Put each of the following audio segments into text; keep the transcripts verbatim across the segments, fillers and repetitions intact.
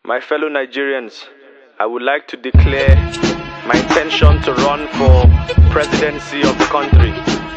My fellow Nigerians, I would like to declare my intention to run for presidency of the country.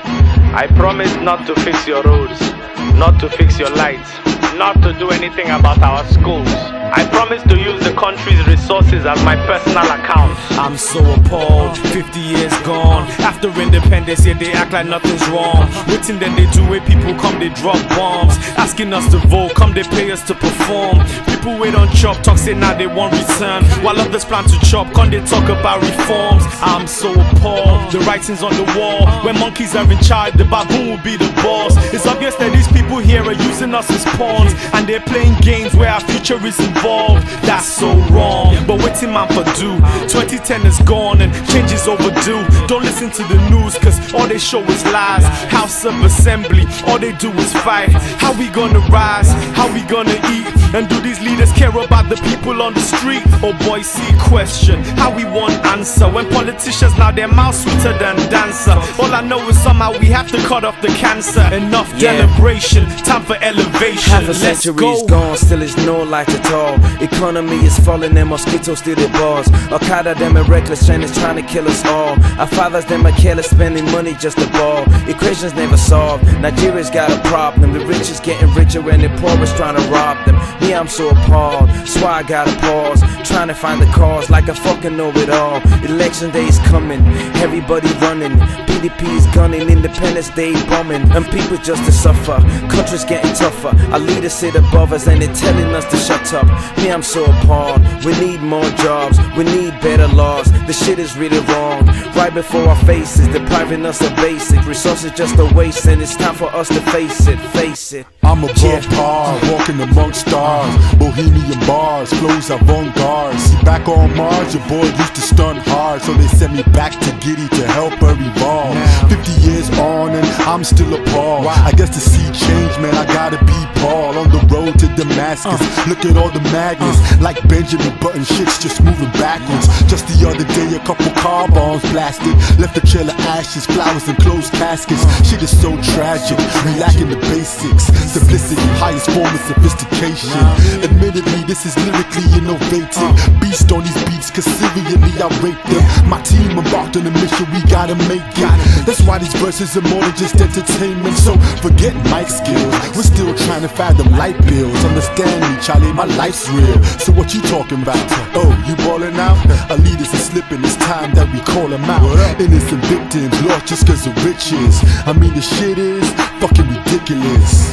I promise not to fix your roads, not to fix your lights, not to do anything about our schools. I promise to use the country's resources as my personal account. I'm so appalled, fifty years gone. After independence, yeah, they act like nothing's wrong. Waiting then they do it, people come, they drop bombs. Asking us to vote, come they pay us to perform. People wait on chop, talk say now they want return. While others plan to chop, come they talk about reforms. I'm so appalled, the writing's on the wall. When monkeys are in charge, the baboon will be the boss. It's obvious that these people here are using us as pawns, and they're playing games where our future is involved. That's so wrong, but waiting man for do. Twenty ten is gone and change is overdue. Don't listen to the news, cause all they show is lies. House of Assembly, all they do is fight. How we gonna rise? How we gonna eat? And do these leaders care about the people on the street? Oh boy, see question, how we want answer. When politicians now their mouth sweeter than dancer. All I know is somehow we have to cut off the cancer. Enough yeah. Deliberation, time for elevation. Half a Let's century's go. gone, still is no light at all. Economy is falling and mosquitoes steal their bars. Al-Qaeda them are reckless, China's trying to kill us all. Our fathers them are careless, spending money just to ball. Equations never solved, Nigeria's got a problem. The rich is getting richer and the poor is trying to rob them. Me, I'm so appalled, so I gotta pause. Trying to find the cause like I fucking know it all. Election day is coming, everybody running. P D P is gunning, Independence Day bombing. And people just to suffer, country's getting tougher. Our leaders sit above us and they're telling us to shut up. Me, I'm so appalled, we need more jobs, we need better laws. The shit is really wrong, right before our faces, depriving us of basic resources just a waste. And it's time for us to face it, face it. I'm above yeah. par, walking amongst stars, bohemian bars, flows avant-garde. See, back on Mars, your boy used to stunt hard, so they sent me back to Giddy to help her evolve. Fifty years on and I'm still appalled. I guess to see change, man, I gotta be Paul on the road to Damascus. Uh. Look at all the madness, uh. like Benjamin Button, shit's just moving backwards. Just the other day, a couple car bombs blasted, left a trail of ashes, flowers and closed caskets. Uh. Shit is so tragic, we lacking the basics. Simplicity, highest form of sophistication. Admittedly, this is lyrically innovative. Beast on these beats, cause serially I rape them. My team embarked on a mission, we gotta make it. That's why these verses are more than just entertainment. So forget mic skills, we're still trying to fathom light bills. Understand me, Charlie, my life's real. So what you talking about? Oh, you ballin' out? Our leaders are slipping, it's time that we call them out. Innocent victims, lost just cause of riches. I mean the shit is fucking ridiculous.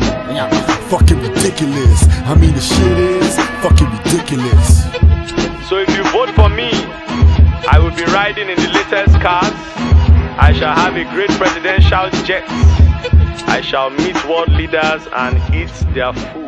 Fucking ridiculous. I mean the shit is fucking ridiculous. So if you vote for me, I will be riding in the latest cars. I shall have a great presidential jet. I shall meet world leaders and eat their food.